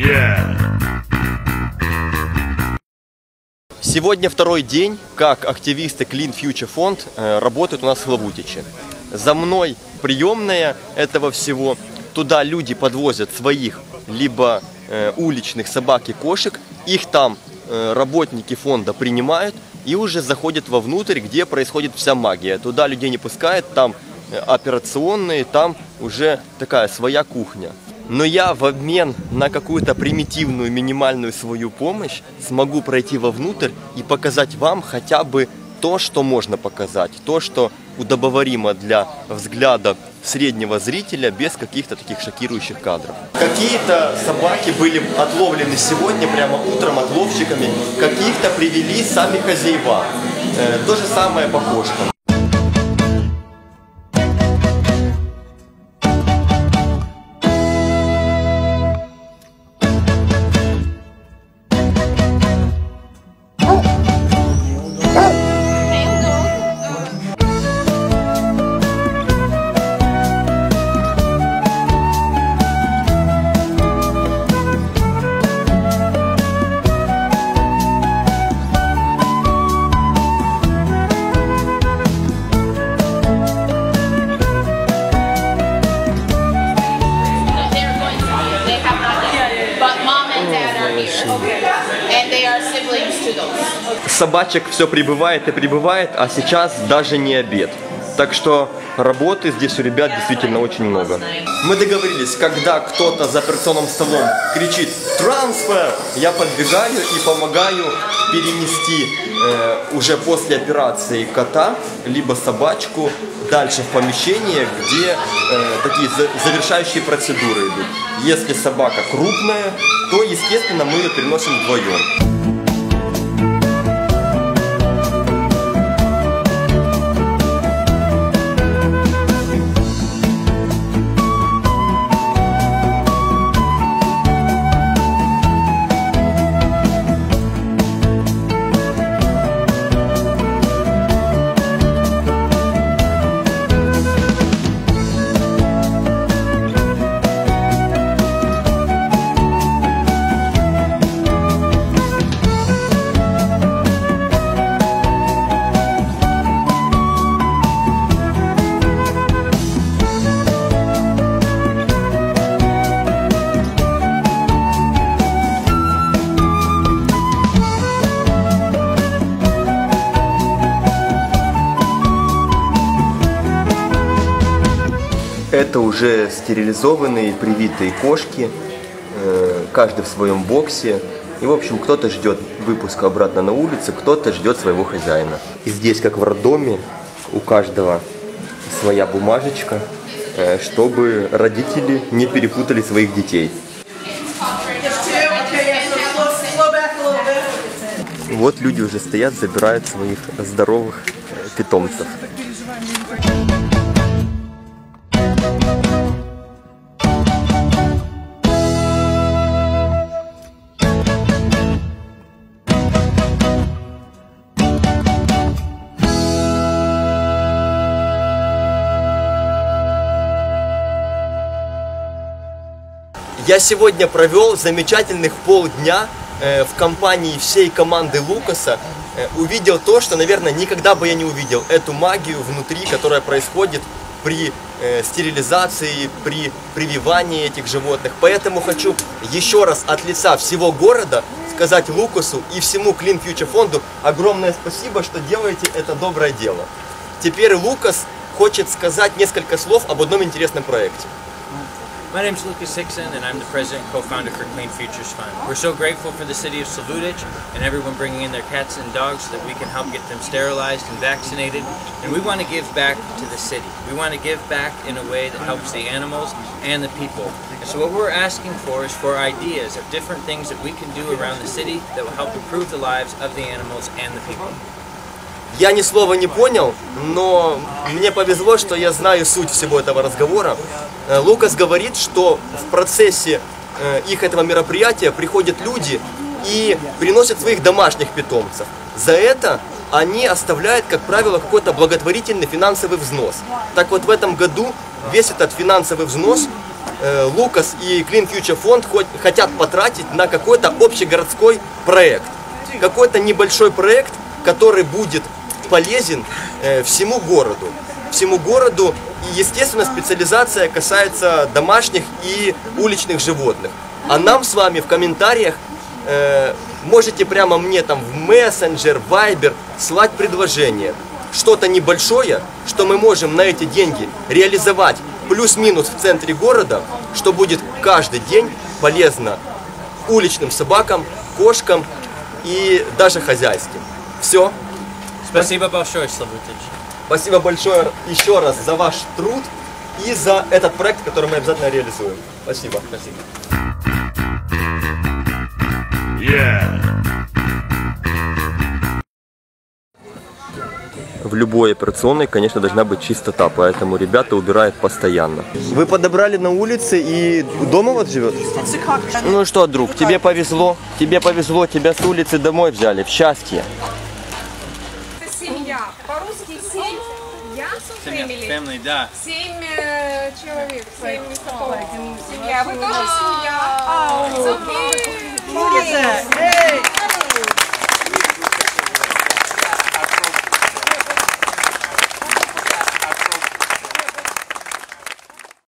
Сегодня второй день, как активисты Clean Future Fund работают у нас в Славутиче. За мной приемная этого всего. Туда люди подвозят своих либо уличных собак и кошек. Их там работники фонда принимают и уже заходят вовнутрь, где происходит вся магия. Туда людей не пускают, там операционные, там уже такая своя кухня. Но я в обмен на какую-то примитивную, минимальную свою помощь смогу пройти вовнутрь и показать вам хотя бы то, что можно показать, то, что удобоваримо для взгляда среднего зрителя без каких-то таких шокирующих кадров. Какие-то собаки были отловлены сегодня, прямо утром отловщиками, каких-то привели сами хозяева. То же самое по кошкам. Собачек все прибывает и прибывает, а сейчас даже не обед. Так что работы здесь у ребят действительно очень много. Мы договорились, когда кто-то за операционным столом кричит «Трансфер!», я подбегаю и помогаю перенести уже после операции кота, либо собачку дальше в помещение, где такие завершающие процедуры идут. Если собака крупная, то, естественно, мы ее переносим вдвоем. Это уже стерилизованные, привитые кошки, каждый в своем боксе. И, в общем, кто-то ждет выпуска обратно на улице, кто-то ждет своего хозяина. И здесь, как в роддоме, у каждого своя бумажечка, чтобы родители не перепутали своих детей. Вот люди уже стоят, забирают своих здоровых питомцев. Я сегодня провел замечательных полдня в компании всей команды Лукаса. Увидел то, что, наверное, никогда бы я не увидел. Эту магию внутри, которая происходит при стерилизации, при прививании этих животных. Поэтому хочу еще раз от лица всего города сказать Лукасу и всему Clean Future фонду огромное спасибо, что делаете это доброе дело. Теперь Лукас хочет сказать несколько слов об одном интересном проекте. My name is Lucas Hickson, and I'm the president and co-founder for Clean Futures Fund. We're so grateful for the city of Slavutic and everyone bringing in their cats and dogs so that we can help get them sterilized and vaccinated. And we want to give back to the city. We want to give back in a way that helps the animals and the people. And so what we're asking for is for ideas of different things that we can do around the city that will help improve the lives of the animals and the people. Я ни слова не понял, но мне повезло, что я знаю суть всего этого разговора. Лукас говорит, что в процессе их этого мероприятия приходят люди и приносят своих домашних питомцев. За это они оставляют, как правило, какой-то благотворительный финансовый взнос. Так вот, в этом году весь этот финансовый взнос Лукас и Clean Future фонд хотят потратить на какой-то общегородской проект. Какой-то небольшой проект, который будет полезен всему городу. Всему городу. И, естественно, специализация касается домашних и уличных животных. А нам с вами в комментариях можете прямо мне там в мессенджер, вайбер слать предложение. Что-то небольшое, что мы можем на эти деньги реализовать плюс-минус в центре города, что будет каждый день полезно уличным собакам, кошкам и даже хозяйским. Все. Спасибо большое, Славутич. Спасибо большое еще раз за ваш труд и за этот проект, который мы обязательно реализуем. Спасибо. Спасибо. В любой операционной, конечно, должна быть чистота, поэтому ребята убирают постоянно. Вы подобрали на улице и дома вот живет? Ну что, друг, тебе повезло, тебя с улицы домой взяли, в счастье. Семья. По-русски семья. Family, да. 7 человек. 7 семья. Вы тоже семья.